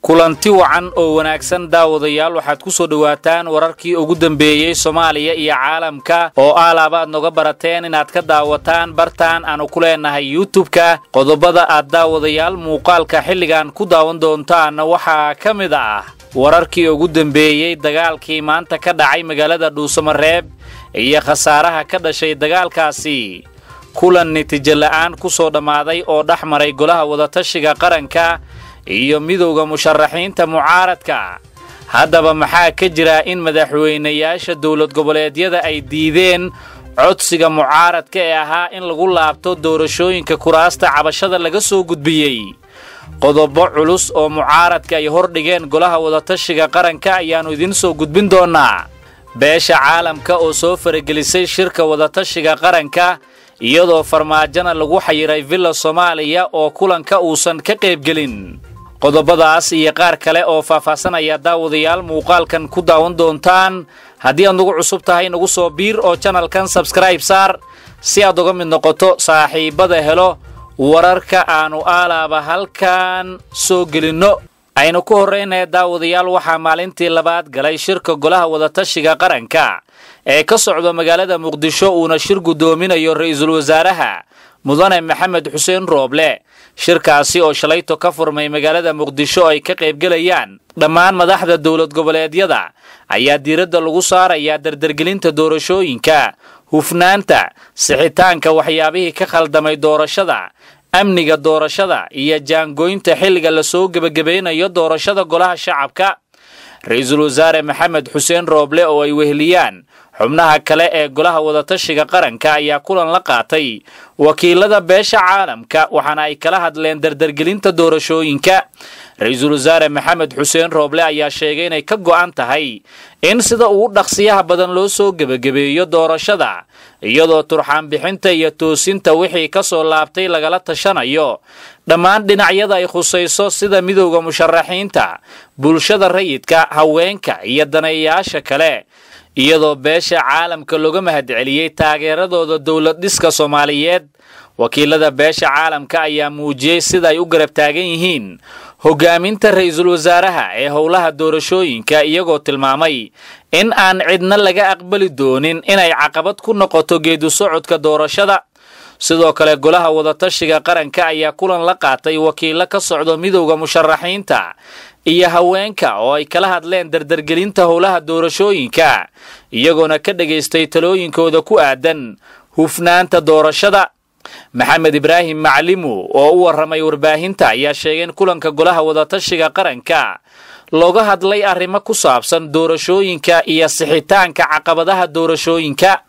kulanti wacan oo wanaagsan daawadayaal waxaad ku soo dhawaataan wararkii ugu dambeeyay Soomaaliya iyo caalamka oo aalabaad noga barateen inaad ka daawataan bartaan aanu ku leenahay YouTube-ka qodobada aad daawadayaal muuqaalka xilligan ku daawan doontaan waxa kamid ah wararkii ugu dambeeyay dagaalkii maanta ka dhacay magaalada Dhusamareeb iyo khasaaraha ka dhashay dagaalkaasi kulan natiijo la'aan ku soo dhamaaday oo dhaxmaray golaha wadatashiga qaranka iyo midowga musharaxiinta mucaaradka haddaba maxaa ka jira in madaxweynayaasha dawlad goboleedyada ay diideen codsiga mucaaradka ee ahaa in lagu laabto doorashooyinka kuraasta cabashada laga soo gudbiyay qodobo culus oo mucaaradka ay hordhigeen golaha wadatashiga qaranka ayaanu idin soo gudbin doonaa beesha caalamka oo soo faragelisay shirka wadatashiga qaranka iyadoo farmaajana lagu xayiray villa Soomaaliya oo kulanka uusan ka qayb gelin qodobadaas iyo qaar kale oo faahfaahinaya daawadayaal muuqaalkan ku daawan doontaan haddii aad nagu cusub tahay nagu soo biir oo channelkan subscribe saar si aad uga mid noqoto saaxiibada helo wararka aanu aalaaba halkan soo gelino aynu ku horeynaa daawadayaal waxa maalintii labaad galay shirka golaha wadatashiga qaranka ee ka socdo magaalada Muqdisho uuna shir gudoominayo ra'iisul wasaaraha mudane Maxamed Xuseen Rooble shirkaasi oo shalayto ka furmay magaalada Muqdisho ay ka qayb galayaan dhammaan madaxda dawlad goboleedyada ayaa diiradda lagu saarayaa dardargelinta doorashooyinka hufnaanta sixitaanka waxyaabihii ka khaldamay doorashada amniga doorashada iyo jaangooynta xilliga la soo gabagabeynayo doorashada golaha shacabka ra'iisul wasaare Maxamed Xuseen Rooble oo ay weheliyaan xubnaha kale ee golaha wadatashiga qaranka ayaa kulan la qaatay wakiilada beesha caalamka waxaana ay kala hadleen dardargelinta doorashooyinka ra'iisul wasaare Maxamed Xuseen Rooble ayaa sheegay inay ka go'an tahay in sida uu dhaqsiyaha badan loo soo gabagabeeyo doorashada iyadoo turxaan bixinta iyo toosinta wixii ka soo laabtay lagala tashanayo dhammaan dhinacyada ay khusayso sida midowga musharaxiinta bulshada rayidka haweenka iyo daneeyaasha kale iyadoo beesha caalamka looga mahadceliyay taageeradooda dawlad dhiska Soomaaliyeed wakiilada beesha caalamka ayaa muujiyay sida ay u garab taagan yihiin hogaaminta ra'iisul wasaaraha ee howlaha doorashooyinka iyagoo tilmaamay in aan cidna laga aqbali doonin inay caqabad ku noqoto geedu socodka doorashada sidoo kale golaha wadatashiga qaranka ayaa kulan la qaatay wakiilo ka socdo midowga musharaxiinta iyo haweenka oo ay kala hadleen dardargelinta howlaha doorashooyinka iyagoona ka dhageystay talooyinkooda ku aadan hufnaanta doorashada Maxamed Ibraahim Maclimu oo u waramay warbaahinta ayaa sheegay in kulanka golaha wadatashiga qaranka looga hadlay arrimo ku saabsan doorashooyinka iyo sixitaanka caqabadaha doorashooyinka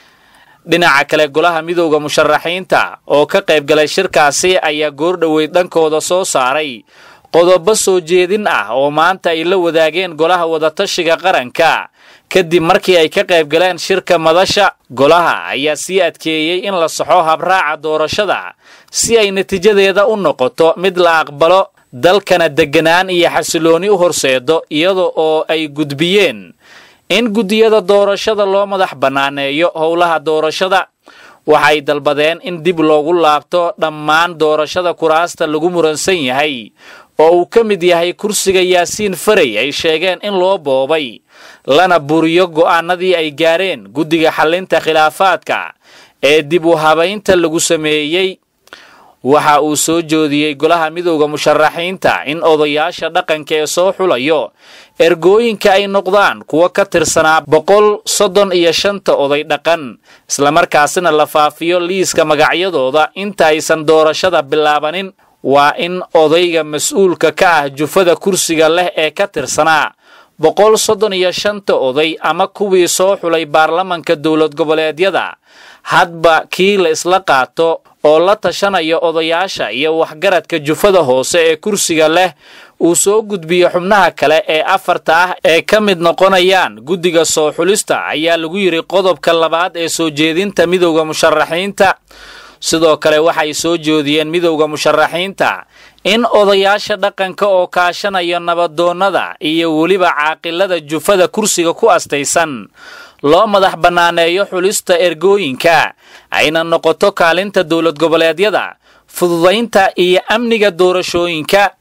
dhinaca kale golaha midowga musharaxiinta oo ka qayb galay shirkaasi ayaa goordhaweyd dhankooda soo saaray qodobo soo jeedin ah oo maanta ay la wadaageen golaha wadatashiga qaranka kadib markii ay ka qayb galeen shirka madasha golaha ayaa sii adkeeyay in la saxo habraaca doorashada si ay natiijadeeda u noqoto mid la aqbalo dalkana deganaan iyo xasilooni u horseedo iyadoo oo ay gudbiyeen in gudiyada doorashada loo madax banaaneeyo howlaha doorashada waxay dalbadeen in dib loogu laabto dhammaan doorashada kuraasta lagu muransan yahay oo uu ka mid yahay kursiga Yaasiin Faray ay sheegeen in loo boobay lana buriyo go'aanadii ay gaareen guddiga xalinta khilaafaadka ee dib u habaynta lagu sameeyay waxa uu soo joodiyay golaha midowga musharaxiinta in odayaasha dhaqanka ee soo xulayo ergooyinka ay noqdaan kuwa ka tirsanaa 135 oday dhaqan isla markaasina la faafiyo liiska magacyadooda inta aysan doorashada bilaabanin waa in odayga mas'uulka ka ah jufada kursiga leh ee ka tirsanaa 135 oday ama kuwii soo xulay baarlamanka dawlad goboleedyada hadba kii la isla qaato oo la tashanayo odayaasha iyo waxgaradka jufada hoose ee kursiga leh uu soo gudbiyo xubnaha kale ee afarta ah ee ka mid noqonayaan guddiga soo xulista ayaa lagu yiri qodobka labaad ee soo jeedinta midowga musharaxiinta sidoo kale waxay soo joodiyeen midowga musharaxiinta in odayaasha dhaqanka oo kaashanaya nabadoonnada iyo weliba caaqilada jufada kursiga ku astaysan loo madax banaaneeyo xulista ergooyinka ayna noqoto kaalinta dawlad goboleedyada fududaynta iyo amniga doorashooyinka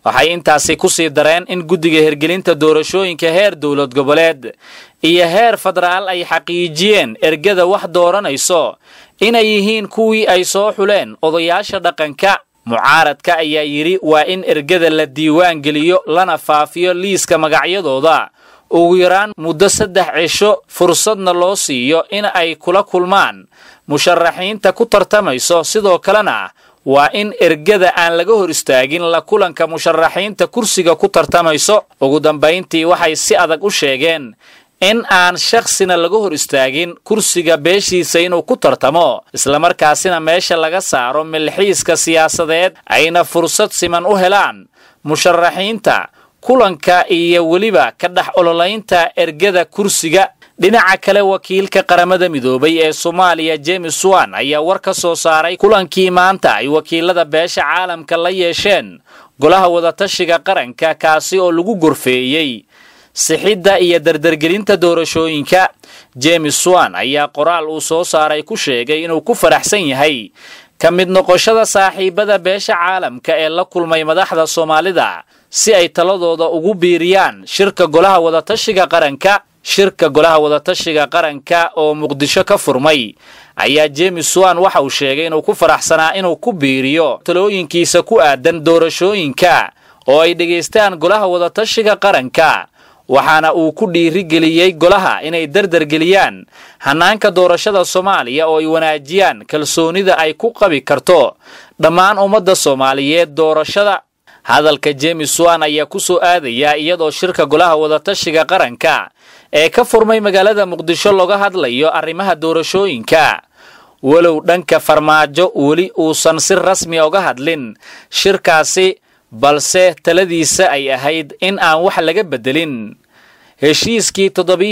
waxay intaasi ku sii dareen in guddiga hirgelinta doorashooyinka heer dowlad goboleed iyo heer federaal ay xaqiijiyeen ergada wax dooranayso inay yihiin kuwii ay soo xuleen odayaasha dhaqanka. Mucaaradka ayaa yidhi waa in ergada la diiwaan geliyo lana faafiyo liiska magacyadooda ugu yaraan muddo 3 cisho, fursadna loo siiyo in ay kula kulmaan musharaxiinta ku tartamayso. Sidoo kalena waa in ergada aan laga hor istaagin la kulanka musharaxiinta kursiga ku tartamayso. Ugu dambayntii waxay si adag u sheegeen in aan shakhsina laga hor istaagin kursiga beeshiisa inuu ku tartamo, isla markaasina meesha laga saaro milxiiska siyaasadeed ayna fursad siman u helaan musharaxiinta kulanka iyo weliba ka dhex ololaynta ergada kursiga. dhinaca kale wakiilka qaramada midoobay ee Soomaaliya James Wan ayaa war ka soo saaray kulankii maanta ay wakiilada beesha caalamka la yeesheen golaha wadatashiga qaranka kaasi oo lagu gorfeeyay sixidda iyo dardargelinta doorashooyinka. James Wan ayaa qoraal uu soo saaray ku sheegay inuu ku faraxsan yahay ka mid noqoshada saaxiibada beesha caalamka ee la kulmay madaxda Soomaalida si ay taladooda ugu biiriyaan shirka golaha wadatashiga qaranka. Shirka golaha wadatashiga qaranka oo Muqdisho ka furmay ayaa James Wan waxa uu sheegay inuu ku faraxsanaa inuu ku biiriyo talooyinkiisa ku aadan doorashooyinka oo ay dhageystaan golaha wadatashiga qaranka, waxaana uu ku dhiirigeliyay golaha inay dardargeliyaan hanaanka doorashada Soomaaliya oo ay wanaajiyaan kalsoonida ay ku qabi karto dhammaan ummadda Soomaaliyeed doorashada. Hadalka James Wan ayaa ku soo aadaya iyadoo shirka golaha wadatashiga qaranka ee ka furmay magaalada Muqdisho looga hadlayo arrimaha doorashooyinka, walow dhanka farmaajo weli uusan si rasmi uga hadlin shirkaasi, balse taladiisa ay ahayd in aan wax laga bedelin heshiiskii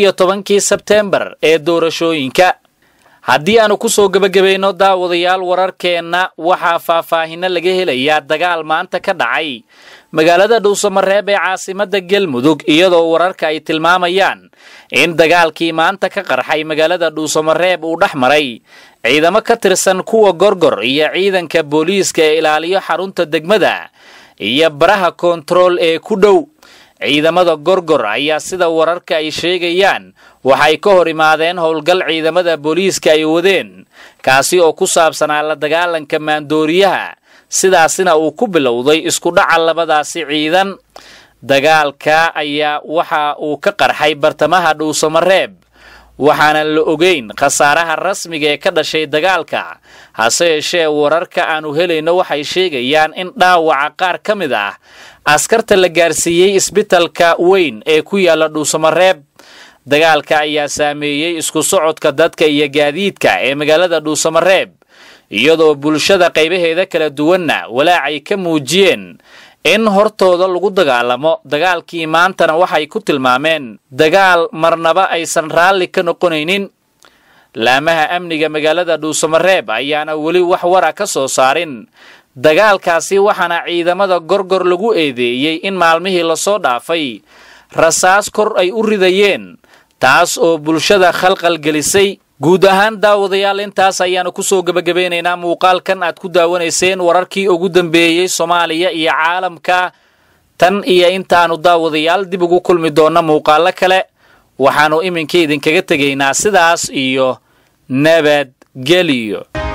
17 Sebtembar ee doorashooyinka. haddii aanu ku soo gabagabayno daawadayaal wararkeenna, waxaa faahfaahin laga helayaa dagaal maanta ka dhacay magaalada Dhusamareeb ee caasimadda Galmudug, iyadoo wararka ay tilmaamayaan in dagaalkii maanta ka qarxay magaalada Dhusamareeb uu dhaxmaray ciidamo ka tirsan kuwa gorgor iyo ciidanka booliiska ee ilaaliyo xarunta degmada iyo baraha kontarool ee ku dhow. ciidamada gorgor ayaa sida wararka ay sheegayaan waxay ka hor imaadeen howlgal ciidamada booliiska ay wadeen kaasi oo ku saabsanaa la dagaalanka maandooriyaha, sidaasina uu ku bilowday isku dhaca labadaasi ciidan. dagaalka ayaa waxa uu ka qarxay bartamaha Dhusamareeb, waxaana la ogeyn khasaaraha rasmiga ee ka dhashay dagaalka. hase yeeshee wararka aanu helayno waxay sheegayaan in dhaawaca qaar ka mid ah askarta la gaarsiiyey isbitaalka weyn ee ku yaala Dhusamareeb. dagaalka ayaa saameeyay isku socodka dadka iyo gaadiidka ee magaalada Dhusamareeb, iyadoo bulshada qaybaheeda kala duwanna walaacay ka muujiyeen in hortooda lagu dagaalamo. dagaalkii maantana waxay ku tilmaameen dagaal marnaba aysan raalli ka noqonaynin. laamaha amniga magaalada Dhusamareeb ayaana weli wax wara ka soo saarin dagaalkaasi, waxaana ciidamada gorgor lagu eedeeyay in maalmihii la soo dhaafay rasaas kor ay u ridayeen, taas oo bulshada khalqal gelisay. guud ahaan daawadayaal intaas ayaanu ku soo gabagabeynaynaa muuqaalkan aad ku daawanayseen wararkii ugu dambeeyay Soomaaliya iyo caalamka. tan iyo intaanu daawadayaal dib ugu kulmi doona muuqaalo kale, waxaanu iminka idinkaga tegaynaa sidaas iyo nabadgelyo.